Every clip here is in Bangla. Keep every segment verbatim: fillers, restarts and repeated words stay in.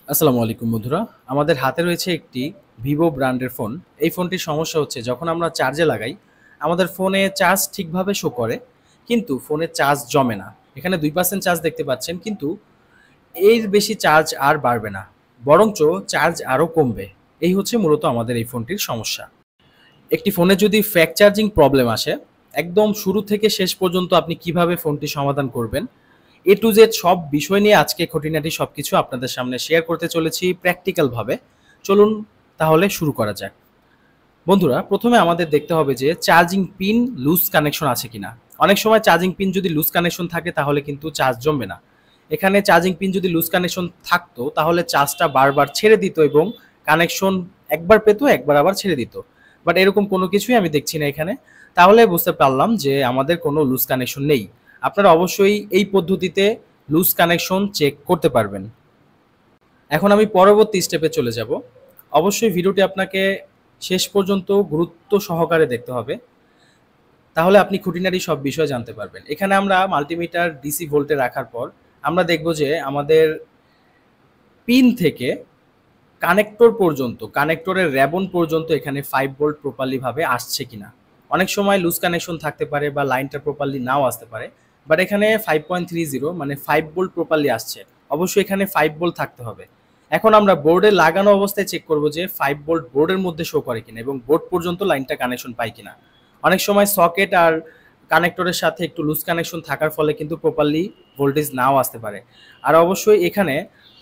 আসসালামু আলাইকুম বন্ধুরা। আমাদের হাতে রয়েছে একটি ভিভো ব্র্যান্ডের ফোন। এই ফোনটির সমস্যা হচ্ছে যখন আমরা চার্জে লাগাই, আমাদের ফোনে চার্জ ঠিকভাবে শো করে, কিন্তু ফোনে চার্জ জমে না। এখানে দুই পার্সেন্ট চার্জ দেখতে পাচ্ছেন, কিন্তু এর বেশি চার্জ আর বাড়বে না। বরঞ্চ চার্জ আরও কমবে। এই হচ্ছে মূলত আমাদের এই ফোনটির সমস্যা। একটি ফোনে যদি ফ্যাক চার্জিং প্রবলেম আসে, একদম শুরু থেকে শেষ পর্যন্ত আপনি কিভাবে ফোনটি সমাধান করবেন, এ টু জেড সব বিষয় নিয়ে আজকে খুঁটিনাটি সবকিছু আপনাদের সামনে শেয়ার করতে চলেছি প্র্যাকটিক্যালভাবে। চলুন তাহলে শুরু করা যাক। বন্ধুরা, প্রথমে আমাদের দেখতে হবে যে চার্জিং পিন লুজ কানেকশন আছে কিনা। অনেক সময় চার্জিং পিন যদি লুজ কানেকশন থাকে তাহলে কিন্তু চার্জ জমবে না। এখানে চার্জিং পিন যদি লুজ কানেকশন থাকতো তাহলে চার্জটা বারবার ছেড়ে দিত এবং কানেকশন একবার পেতো একবার আবার ছেড়ে দিত। বাট এরকম কোনো কিছুই আমি দেখছি না এখানে। তাহলে বুঝতে পারলাম যে আমাদের কোনো লুজ কানেকশন নেই। আপনারা অবশ্যই এই পদ্ধতিতে লুজ কানেকশন চেক করতে পারবেন। এখন আমি পরবর্তী স্টেপে চলে যাব। অবশ্যই ভিডিওটি আপনাকে শেষ পর্যন্ত গুরুত্ব সহকারে দেখতে হবে, তাহলে আপনি খুঁটিনাটি সব বিষয় জানতে পারবেন। এখানে আমরা মাল্টিমিটার ডিসি ভোল্টে রাখার পর আমরা দেখব যে আমাদের পিন থেকে কানেক্টর পর্যন্ত, কানেক্টরের র্যাবন পর্যন্ত এখানে ফাইভ ভোল্ট প্রপারলিভাবে আসছে কিনা। অনেক সময় লুজ কানেকশন থাকতে পারে বা লাইনটা প্রপারলি নাও আসতে পারে, বাট এখানে ফাইভ পয়েন্ট থ্রি জিরো মানে ফাইভ ভোল্ট প্রপারলি আসছে। অবশ্যই এখানে ফাইভ ভোল্ট থাকতে হবে। এখন আমরা বোর্ডে লাগানো অবস্থায় চেক করব যে ফাইভ ভোল্ট বোর্ডের মধ্যে শো করে কিনা এবং বোর্ড পর্যন্ত লাইনটা কানেকশন পায় কিনা। অনেক সময় সকেট আর কানেক্টরের সাথে একটু লুজ কানেকশন থাকার ফলে কিন্তু প্রপারলি ভোল্টেজ নাও আসতে পারে। আর অবশ্যই এখানে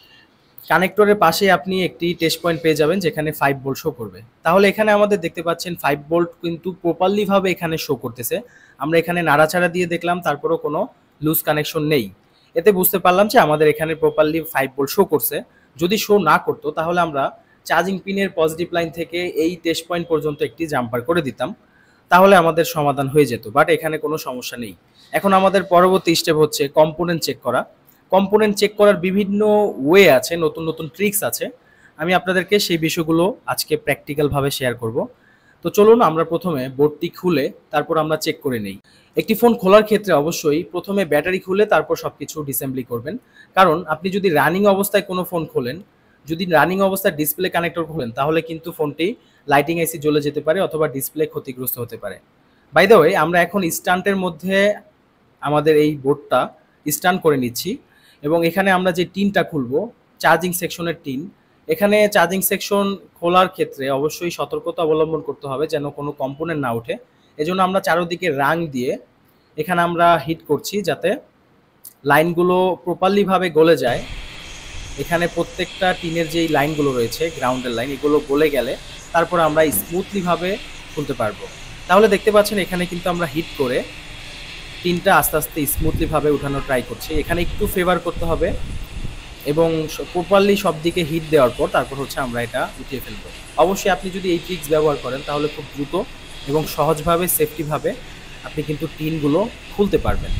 কানেক্টরের পাশে আপনি একটি টেস্ট পয়েন্ট পেয়ে যাবেন যেখানে ফাইভ ভোল্ট শো করবে। তাহলে এখানে আমাদের দেখতে পাচ্ছেন ফাইভ ভোল্ট কিন্তু প্রপারলিভাবে এখানে শো করতেছে। আমরা এখানে নাড়াচাড়া দিয়ে দেখলাম, তারপরেও কোনো লুজ কানেকশন নেই। এতে বুঝতে পারলাম যে আমাদের এখানে প্রপারলি ফাইভ ভোল্ট শো করছে। যদি শো না করতো তাহলে আমরা চার্জিং পিনের পজিটিভ লাইন থেকে এই টেস্ট পয়েন্ট পর্যন্ত একটি জাম্পার করে দিতাম, তাহলে আমাদের সমাধান হয়ে যেত। বাট এখানে কোনো সমস্যা নেই। এখন আমাদের পরবর্তী স্টেপ হচ্ছে কম্পোনেন্ট চেক করা। কম্পোনেন্ট চেক করার বিভিন্ন ওয়ে আছে, নতুন নতুন ট্রিক্স আছে। আমি আপনাদেরকে সেই বিষয়গুলো আজকে প্র্যাকটিক্যালভাবে শেয়ার করব। তো চলুন আমরা প্রথমে বোর্ডটি খুলে তারপর আমরা চেক করে নেই। একটি ফোন খোলার ক্ষেত্রে অবশ্যই প্রথমে ব্যাটারি খুলে তারপর সব কিছু ডিসেম্বলি করবেন। কারণ আপনি যদি রানিং অবস্থায় কোনো ফোন খোলেন, যদি রানিং অবস্থায় ডিসপ্লে কানেক্টর খোলেন, তাহলে কিন্তু ফোনটি লাইটিং আইসি জ্বলে যেতে পারে অথবা ডিসপ্লে ক্ষতিগ্রস্ত হতে পারে। বাই দ্য ওয়ে, আমরা এখন স্টান্টের মধ্যে আমাদের এই বোর্ডটা স্টান করে নিচ্ছি এবং এখানে আমরা যে টিনটা খুলবো, চার্জিং সেকশনের টিন, এখানে চার্জিং সেকশন খোলার ক্ষেত্রে অবশ্যই সতর্কতা অবলম্বন করতে হবে যেন কোনো কম্পোনেন্ট না ওঠে। এজন্য আমরা চারদিকে রাং দিয়ে এখানে আমরা হিট করছি যাতে লাইনগুলো প্রপারলিভাবে গলে যায়। এখানে প্রত্যেকটা টিনের যেই লাইনগুলো রয়েছে, গ্রাউন্ডের লাইন, এগুলো গলে গেলে তারপর আমরা স্মুথলিভাবে খুলতে পারবো। তাহলে দেখতে পাচ্ছেন এখানে কিন্তু আমরা হিট করে টিনটা আস্তে আস্তে স্মুথলিভাবে উঠানোর ট্রাই করছি। এখানে একটু ফেভার করতে হবে এবং প্রপারলি সব দিকে হিট দেওয়ার পর তারপর হচ্ছে আমরা এটা উঠিয়ে ফেলবো। অবশ্যই আপনি যদি এই ট্রিক্স ব্যবহার করেন তাহলে খুব দ্রুত এবং সহজভাবে, সেফটিভাবে আপনি কিন্তু টিনগুলো খুলতে পারবেন।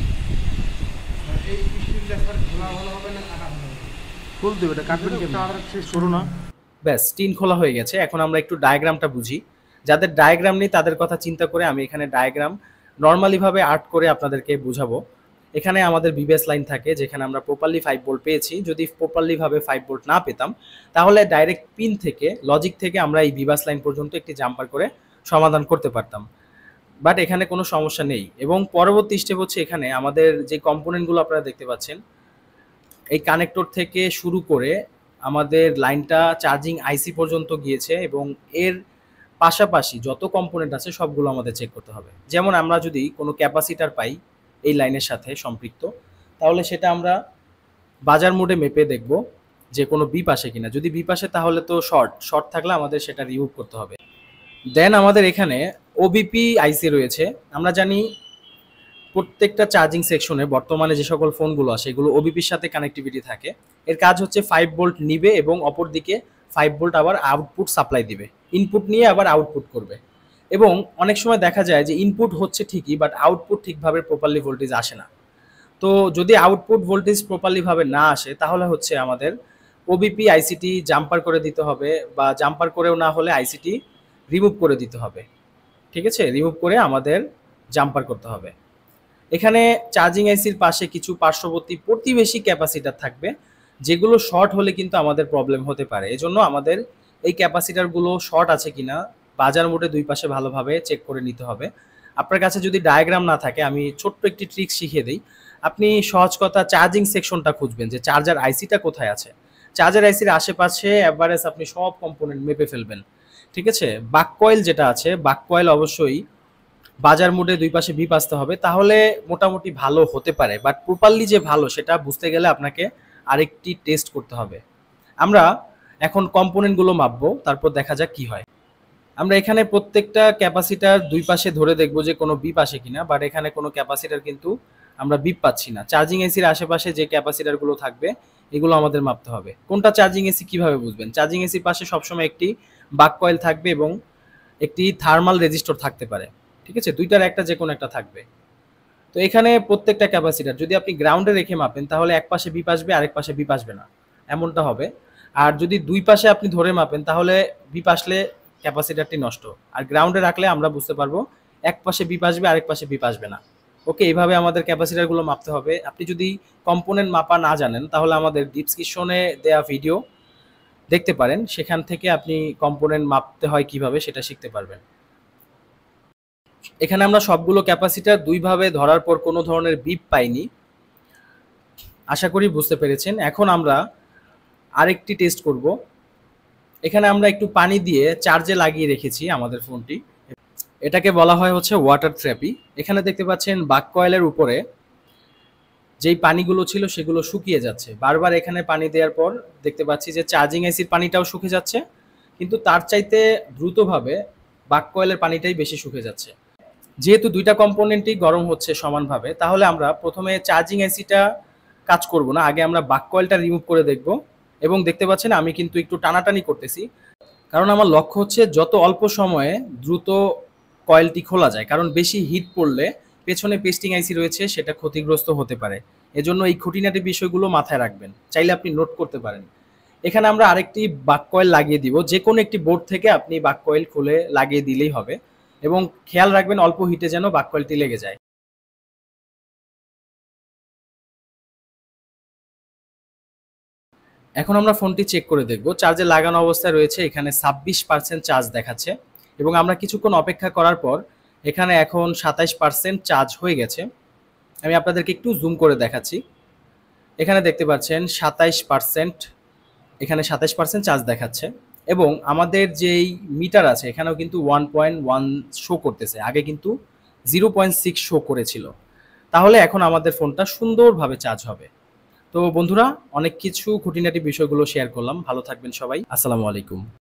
খুলতে হবে, এটা কাটবেন কেমনে? সরু না। ব্যাস, টিন খোলা হয়ে গেছে। এখন আমরা একটু ডায়াগ্রামটা বুঝি। যাদের ডায়াগ্রাম নেই তাদের কথা চিন্তা করে আমি এখানে ডায়াগ্রাম নর্মালিভাবে আর্ট করে আপনাদেরকে বুঝাবো। এখানে আমাদের বিবিএস লাইন থাকে যেখানে আমরা প্রপারলি ফাইভ ভোল্ট পেয়েছি। যদি প্রপারলিভাবে ফাইভ ভোল্ট না পেতাম তাহলে ডাইরেক্ট পিন থেকে, লজিক থেকে আমরা এই বিবাস লাইন পর্যন্ত একটি জাম্পার করে সমাধান করতে পারতাম। বাট এখানে কোনো সমস্যা নেই। এবং পরবর্তী স্টেপ হচ্ছে এখানে আমাদের যে কম্পোনেন্টগুলো আপনারা দেখতে পাচ্ছেন, এই কানেক্টর থেকে শুরু করে আমাদের লাইনটা চার্জিং আইসি পর্যন্ত গিয়েছে এবং এর পাশাপাশি যত কম্পোনেন্ট আছে সবগুলো আমাদের চেক করতে হবে। যেমন আমরা যদি কোনো ক্যাপাসিটার পাই এই লাইনের সাথে সম্পৃক্ত, তাহলে সেটা আমরা বাজার মোডে মেপে দেখব যে কোনো বি পাশে কিনা। যদি বি পাশে তাহলে তো শর্ট, শর্ট থাকলে আমাদের সেটা রিমুভ করতে হবে। দেন আমাদের এখানে ওবিপি আইসি রয়েছে। আমরা জানি প্রত্যেকটা চার্জিং সেকশনে বর্তমানে যে সকল ফোনগুলো আসে এগুলো ওবিপির সাথে কানেক্টিভিটি থাকে। এর কাজ হচ্ছে ফাইভ ভোল্ট নিবে এবং অপরদিকে ফাইভ ভোল্ট আবার আউটপুট সাপ্লাই দিবে, ইনপুট নিয়ে আবার আউটপুট করবে। এবং অনেক সময় দেখা যায় যে ইনপুট হচ্ছে ঠিকই, বাট আউটপুট ঠিকভাবে প্রপারলি ভোল্টেজ আসে না। তো যদি আউটপুট ভোল্টেজ প্রপারলিভাবে না আসে তাহলে হচ্ছে আমাদের ওবিপি আইসিটি জাম্পার করে দিতে হবে, বা জাম্পার করেও না হলে আইসিটি রিমুভ করে দিতে হবে। ঠিক আছে, রিমুভ করে আমাদের জাম্পার করতে হবে। এখানে চার্জিং আইসির পাশে কিছু পার্শ্ববর্তী প্রতিবেশী ক্যাপাসিটার থাকবে। যেগুলো শর্ট হলে কিন্তু আমাদের প্রবলেম হতে পারে। এজন্য আমাদের এই ক্যাপাসিটারগুলো শর্ট আছে কিনা বাজার মোডে দুই পাশে ভালোভাবে চেক করে নিতে হবে। আপনার কাছে যদি ডায়াগ্রাম না থাকে আমি ছোট্ট একটি ট্রিক শিখিয়ে দিই। আপনি সহজ কথা চার্জিং সেকশনটা খুঁজবেন যে চার্জার আইসিটা কোথায় আছে। চার্জার আইসির আশেপাশে অ্যাভারেজ আপনি সব কম্পোনেন্ট মেপে ফেলবেন। ঠিক আছে? বাক কয়েল যেটা আছে, বাক কয়েল অবশ্যই বাজার মোডে দুই পাশে বিপ আসতে হবে, তাহলে মোটামুটি ভালো হতে পারে। বাট প্রপারলি যে ভালো সেটা বুঝতে গেলে আপনাকে আরেকটি টেস্ট করতে হবে। আমরা এখন কম্পোনেন্টগুলো মাপবো, তারপর দেখা যাক কি হয়। আমরা এখানে প্রত্যেকটা ক্যাপাসিটার দুই পাশে ধরে দেখবো যে কোনো বিপ আসে কিনা, বাট এখানে কোনো ক্যাপাসিটার কিন্তু আমরা বিপ পাচ্ছি না। চার্জিং এসির আশেপাশে যে ক্যাপাসিটারগুলো থাকবে এগুলো আমাদের মাপতে হবে। কোনটা চার্জিং এসি কিভাবে বুঝবেন? চার্জিং এসির পাশে সবসময় একটি বাক কয়েল থাকবে এবং একটি থার্মাল রেজিস্টর থাকতে পারে। ঠিক আছে? দুইটার একটা যে কোনো একটা থাকবে। তো এখানে প্রত্যেকটা ক্যাপাসিটার যদি আপনি গ্রাউন্ডে রেখে মাপেন তাহলে এক পাশে বিপ আসবে, আরেক পাশে বিপ আসবে না, এমনটা হবে। আর যদি দুই পাশে আপনি ধরে মাপেন তাহলে বিপ আসলে ক্যাপাসিটারটি নষ্ট, আর গ্রাউন্ডে রাখলে আমরা বুঝতে পারবো এক পাশে বিপ আসবে, আরেক পাশে বিপ আসবে না। ওকে, এইভাবে আমাদের ক্যাপাসিটারগুলো মাপতে হবে। আপনি যদি কম্পোনেন্ট মাপা না জানেন তাহলে আমাদের ডিসক্রিপশনে দেওয়া ভিডিও দেখতে পারেন, সেখান থেকে আপনি কম্পোনেন্ট মাপতে হয় কিভাবে সেটা শিখতে পারবেন। এখানে আমরা সবগুলো ক্যাপাসিটার দুইভাবে ধরার পর কোনো ধরনের বিপ পাইনি, আশা করি বুঝতে পেরেছেন। এখন আমরা আরেকটি টেস্ট করব। এখানে আমরা একটু পানি দিয়ে চার্জে লাগিয়ে রেখেছি আমাদের ফোনটি, এটাকে বলা হয় হচ্ছে ওয়াটার থেরাপি। এখানে দেখতে পাচ্ছেন বাক কয়েলের উপরে যেই পানিগুলো ছিল সেগুলো শুকিয়ে যাচ্ছে। বারবার এখানে পানি দেওয়ার পর দেখতে পাচ্ছি যে চার্জিং এসির পানিটাও শুকিয়ে যাচ্ছে, কিন্তু তার চাইতে দ্রুতভাবে বাক কয়েলের পানিটাই বেশি শুকিয়ে যাচ্ছে। যেহেতু দুইটা কম্পোনেন্টই গরম হচ্ছে সমানভাবে, তাহলে আমরা প্রথমে চার্জিং এসিটা কাজ করব না, আগে আমরা বাক কয়েলটা রিমুভ করে দেখব। এবং দেখতে পাচ্ছেন আমি কিন্তু একটু টানাটানি করতেছি, কারণ আমার লক্ষ্য হচ্ছে যত অল্প সময়ে দ্রুত কয়েলটি খোলা যায়, কারণ বেশি হিট পড়লে পেছনে পেস্টিং আইসি রয়েছে সেটা ক্ষতিগ্রস্ত হতে পারে। এজন্য এই খুঁটিনাটি বিষয়গুলো মাথায় রাখবেন, চাইলে আপনি নোট করতে পারেন। এখানে আমরা আরেকটি বাক কয়েল লাগিয়ে দিব, যে কোনো একটি বোর্ড থেকে আপনি বাক কয়েল খুলে লাগিয়ে দিলেই হবে, এবং খেয়াল রাখবেন অল্প হিটে যেন বাক কয়েলটি লেগে যায়। এখন আমরা ফোনটি চেক করে দেখব। চার্জে লাগানো অবস্থায় রয়েছে, এখানে ছাব্বিশ পার্সেন্ট চার্জ দেখাচ্ছে, এবং আমরা কিছুক্ষণ অপেক্ষা করার পর এখানে এখন সাতাইশ পার্সেন্ট চার্জ হয়ে গেছে। আমি আপনাদেরকে একটু জুম করে দেখাচ্ছি। এখানে দেখতে পাচ্ছেন সাতাইশ পার্সেন্ট, এখানে সাতাইশ পার্সেন্ট চার্জ দেখাচ্ছে, এবং আমাদের যেই মিটার আছে এখানেও কিন্তু ওয়ান পয়েন্ট ওয়ান শো করতেছে, আগে কিন্তু জিরো পয়েন্ট সিক্স শো করেছিল। তাহলে এখন আমাদের ফোনটা সুন্দরভাবে চার্জ হবে। তো বন্ধুরা, অনেক কিছু খুঁটিনাটি বিষয়গুলো শেয়ার করলাম। ভালো থাকবেন সবাই। আসসালামু আলাইকুম।